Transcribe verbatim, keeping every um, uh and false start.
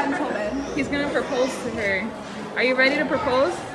until then. He's gonna propose to her. Are you ready to propose?